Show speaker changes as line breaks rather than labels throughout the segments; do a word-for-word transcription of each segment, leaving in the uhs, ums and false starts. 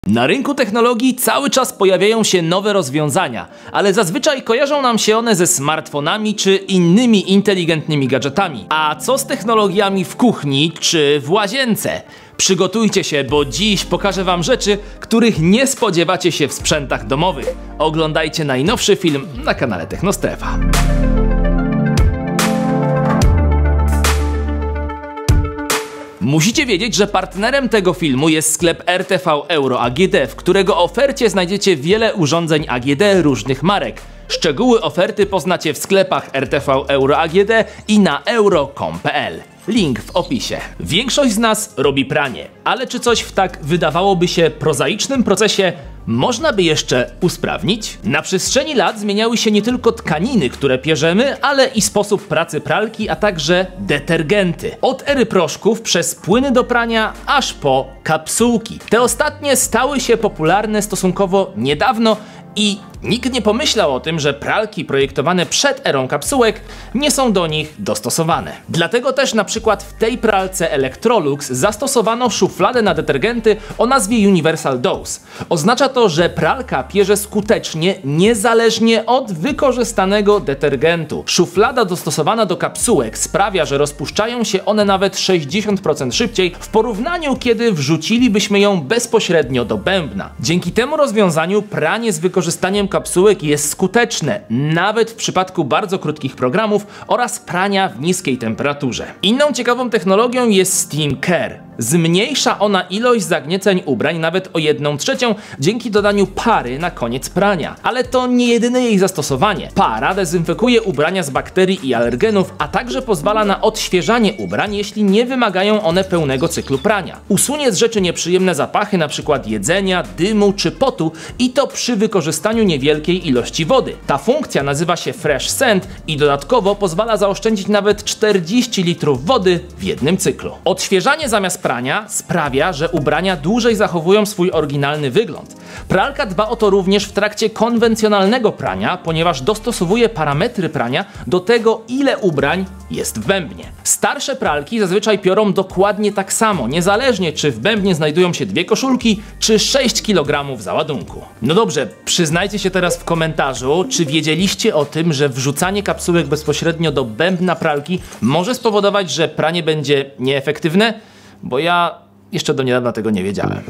Na rynku technologii cały czas pojawiają się nowe rozwiązania, ale zazwyczaj kojarzą nam się one ze smartfonami czy innymi inteligentnymi gadżetami. A co z technologiami w kuchni czy w łazience? Przygotujcie się, bo dziś pokażę wam rzeczy, których nie spodziewacie się w sprzętach domowych. Oglądajcie najnowszy film na kanale Technostrefa. Musicie wiedzieć, że partnerem tego filmu jest sklep R T V Euro A G D, w którego ofercie znajdziecie wiele urządzeń A G D różnych marek. Szczegóły oferty poznacie w sklepach R T V Euro A G D i na euro kropka com kropka p l. Link w opisie. Większość z nas robi pranie, ale czy coś w tak wydawałoby się prozaicznym procesie można by jeszcze usprawnić? Na przestrzeni lat zmieniały się nie tylko tkaniny, które pierzemy, ale i sposób pracy pralki, a także detergenty. Od ery proszków przez płyny do prania, aż po kapsułki. Te ostatnie stały się popularne stosunkowo niedawno i nikt nie pomyślał o tym, że pralki projektowane przed erą kapsułek nie są do nich dostosowane. Dlatego też na przykład w tej pralce Electrolux zastosowano szufladę na detergenty o nazwie Universal Dose. Oznacza to, że pralka pierze skutecznie, niezależnie od wykorzystanego detergentu. Szuflada dostosowana do kapsułek sprawia, że rozpuszczają się one nawet sześćdziesiąt procent szybciej w porównaniu, kiedy wrzucilibyśmy ją bezpośrednio do bębna. Dzięki temu rozwiązaniu pranie z wykorzystaniem kapsułek jest skuteczne, nawet w przypadku bardzo krótkich programów oraz prania w niskiej temperaturze. Inną ciekawą technologią jest Steam Care. Zmniejsza ona ilość zagnieceń ubrań nawet o jedną trzecią dzięki dodaniu pary na koniec prania. Ale to nie jedyne jej zastosowanie. Para dezynfekuje ubrania z bakterii i alergenów, a także pozwala na odświeżanie ubrań, jeśli nie wymagają one pełnego cyklu prania. Usunie z rzeczy nieprzyjemne zapachy, np. jedzenia, dymu czy potu, i to przy wykorzystaniu niewielkiej ilości wody. Ta funkcja nazywa się Fresh Scent i dodatkowo pozwala zaoszczędzić nawet czterdzieści litrów wody w jednym cyklu. Odświeżanie zamiast prania sprawia, że ubrania dłużej zachowują swój oryginalny wygląd. Pralka dba o to również w trakcie konwencjonalnego prania, ponieważ dostosowuje parametry prania do tego, ile ubrań jest w bębnie. Starsze pralki zazwyczaj piorą dokładnie tak samo, niezależnie czy w bębnie znajdują się dwie koszulki, czy sześć kilogramów załadunku. No dobrze, przyznajcie się teraz w komentarzu, czy wiedzieliście o tym, że wrzucanie kapsułek bezpośrednio do bębna pralki może spowodować, że pranie będzie nieefektywne? Bo ja jeszcze do niedawna tego nie wiedziałem.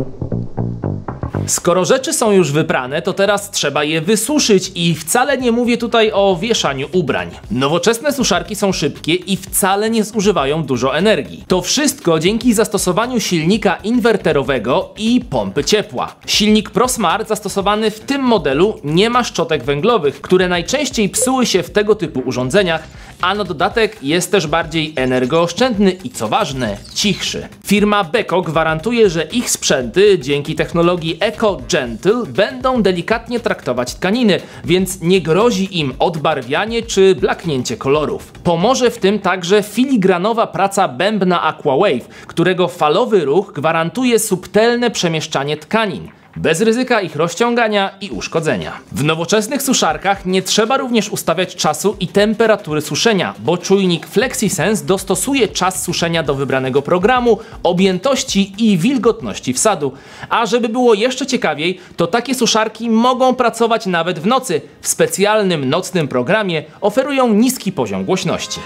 Skoro rzeczy są już wyprane, to teraz trzeba je wysuszyć i wcale nie mówię tutaj o wieszaniu ubrań. Nowoczesne suszarki są szybkie i wcale nie zużywają dużo energii. To wszystko dzięki zastosowaniu silnika inwerterowego i pompy ciepła. Silnik ProSmart zastosowany w tym modelu nie ma szczotek węglowych, które najczęściej psuły się w tego typu urządzeniach, a na dodatek jest też bardziej energooszczędny i co ważne, cichszy. Firma Beko gwarantuje, że ich sprzęty dzięki technologii Eco Gentle będą delikatnie traktować tkaniny, więc nie grozi im odbarwianie czy blaknięcie kolorów. Pomoże w tym także filigranowa praca bębna Aquawave, którego falowy ruch gwarantuje subtelne przemieszczanie tkanin, bez ryzyka ich rozciągania i uszkodzenia. W nowoczesnych suszarkach nie trzeba również ustawiać czasu i temperatury suszenia, bo czujnik FlexiSense dostosuje czas suszenia do wybranego programu, objętości i wilgotności wsadu. A żeby było jeszcze ciekawiej, to takie suszarki mogą pracować nawet w nocy. W specjalnym nocnym programie oferują niski poziom głośności.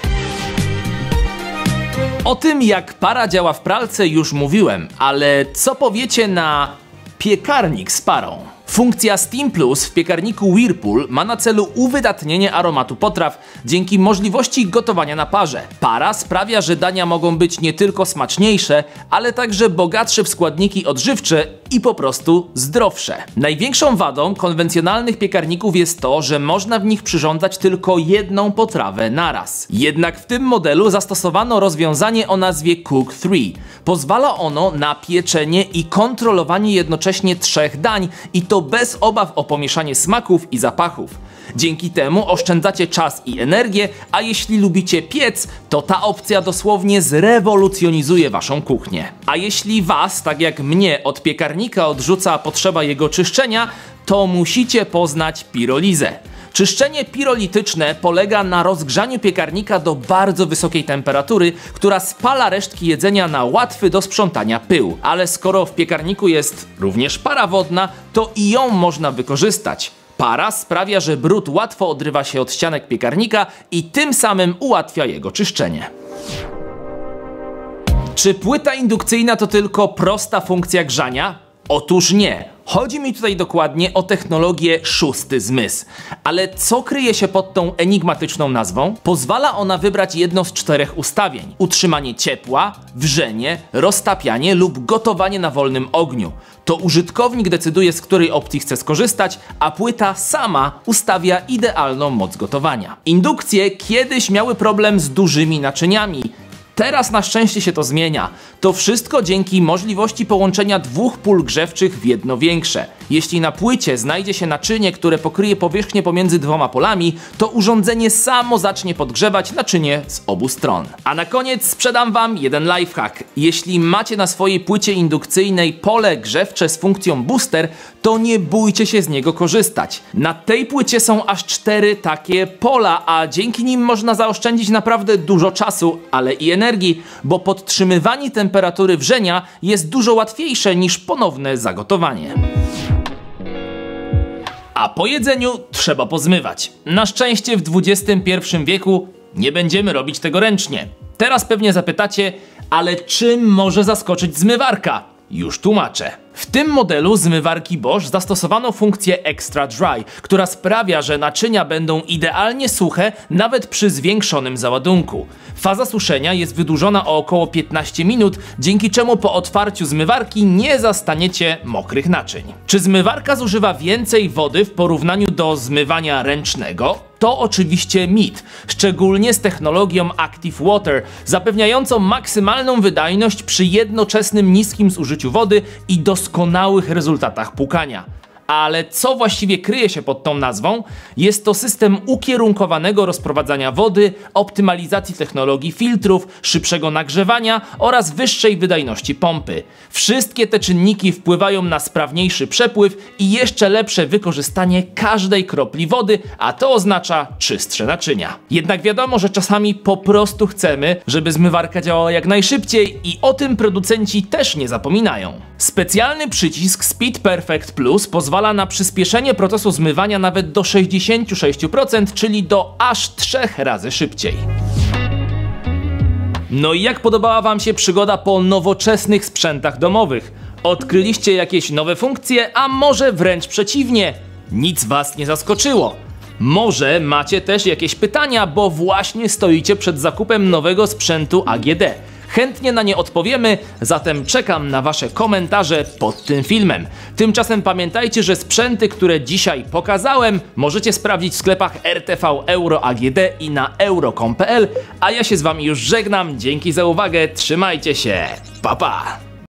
O tym, jak para działa w pralce, już mówiłem, ale co powiecie na piekarnik z parą? Funkcja Steam Plus w piekarniku Whirlpool ma na celu uwydatnienie aromatu potraw dzięki możliwości gotowania na parze. Para sprawia, że dania mogą być nie tylko smaczniejsze, ale także bogatsze w składniki odżywcze i po prostu zdrowsze. Największą wadą konwencjonalnych piekarników jest to, że można w nich przyrządzać tylko jedną potrawę naraz. Jednak w tym modelu zastosowano rozwiązanie o nazwie Cook three. Pozwala ono na pieczenie i kontrolowanie jednocześnie trzech dań, i to bez obaw o pomieszanie smaków i zapachów. Dzięki temu oszczędzacie czas i energię, a jeśli lubicie piec, to ta opcja dosłownie zrewolucjonizuje waszą kuchnię. A jeśli was, tak jak mnie, od piekarnika odrzuca potrzeba jego czyszczenia, to musicie poznać pirolizę. Czyszczenie pirolityczne polega na rozgrzaniu piekarnika do bardzo wysokiej temperatury, która spala resztki jedzenia na łatwy do sprzątania pył. Ale skoro w piekarniku jest również para wodna, to i ją można wykorzystać. Para sprawia, że brud łatwo odrywa się od ścianek piekarnika i tym samym ułatwia jego czyszczenie. Czy płyta indukcyjna to tylko prosta funkcja grzania? Otóż nie. Chodzi mi tutaj dokładnie o technologię szósty zmysł. Ale co kryje się pod tą enigmatyczną nazwą? Pozwala ona wybrać jedno z czterech ustawień. Utrzymanie ciepła, wrzenie, roztapianie lub gotowanie na wolnym ogniu. To użytkownik decyduje, z której opcji chce skorzystać, a płyta sama ustawia idealną moc gotowania. Indukcje kiedyś miały problem z dużymi naczyniami. Teraz na szczęście się to zmienia. To wszystko dzięki możliwości połączenia dwóch pól grzewczych w jedno większe. Jeśli na płycie znajdzie się naczynie, które pokryje powierzchnię pomiędzy dwoma polami, to urządzenie samo zacznie podgrzewać naczynie z obu stron. A na koniec sprzedam wam jeden lifehack. Jeśli macie na swojej płycie indukcyjnej pole grzewcze z funkcją booster, to nie bójcie się z niego korzystać. Na tej płycie są aż cztery takie pola, a dzięki nim można zaoszczędzić naprawdę dużo czasu, ale i energii, bo podtrzymywanie temperatury wrzenia jest dużo łatwiejsze niż ponowne zagotowanie. A po jedzeniu trzeba pozmywać. Na szczęście w dwudziestym pierwszym wieku nie będziemy robić tego ręcznie. Teraz pewnie zapytacie, ale czym może zaskoczyć zmywarka? Już tłumaczę. W tym modelu zmywarki Bosch zastosowano funkcję Extra Dry, która sprawia, że naczynia będą idealnie suche nawet przy zwiększonym załadunku. Faza suszenia jest wydłużona o około piętnaście minut, dzięki czemu po otwarciu zmywarki nie zastaniecie mokrych naczyń. Czy zmywarka zużywa więcej wody w porównaniu do zmywania ręcznego? To oczywiście mit, szczególnie z technologią Active Water, zapewniającą maksymalną wydajność przy jednoczesnym niskim zużyciu wody i doskonałych rezultatach płukania. Ale co właściwie kryje się pod tą nazwą? Jest to system ukierunkowanego rozprowadzania wody, optymalizacji technologii filtrów, szybszego nagrzewania oraz wyższej wydajności pompy. Wszystkie te czynniki wpływają na sprawniejszy przepływ i jeszcze lepsze wykorzystanie każdej kropli wody, a to oznacza czystsze naczynia. Jednak wiadomo, że czasami po prostu chcemy, żeby zmywarka działała jak najszybciej i o tym producenci też nie zapominają. Specjalny przycisk Speed Perfect Plus pozwala na przyspieszenie procesu zmywania nawet do sześćdziesięciu sześciu procent, czyli do aż trzech razy szybciej. No i jak podobała wam się przygoda po nowoczesnych sprzętach domowych? Odkryliście jakieś nowe funkcje, a może wręcz przeciwnie? Nic was nie zaskoczyło. Może macie też jakieś pytania, bo właśnie stoicie przed zakupem nowego sprzętu A G D. Chętnie na nie odpowiemy, zatem czekam na wasze komentarze pod tym filmem. Tymczasem pamiętajcie, że sprzęty, które dzisiaj pokazałem, możecie sprawdzić w sklepach R T V Euro A G D i na euro kropka com kropka p l, a ja się z wami już żegnam, dzięki za uwagę, trzymajcie się, pa pa!